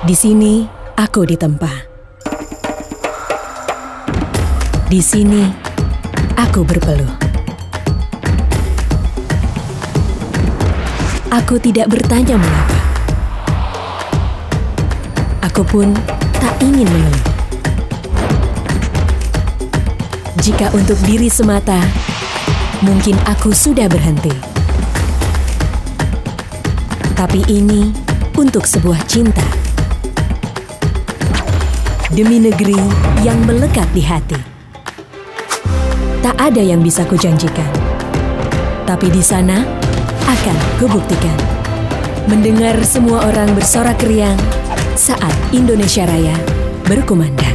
Di sini, aku ditempa. Di sini, aku berpeluh. Aku tidak bertanya mengapa. Aku pun tak ingin mengeluh. Jika untuk diri semata, mungkin aku sudah berhenti. Tapi ini untuk sebuah cinta. Demi negeri yang melekat di hati. Tak ada yang bisa kujanjikan. Tapi di sana akan kubuktikan. Mendengar semua orang bersorak riang saat Indonesia Raya berkumandang.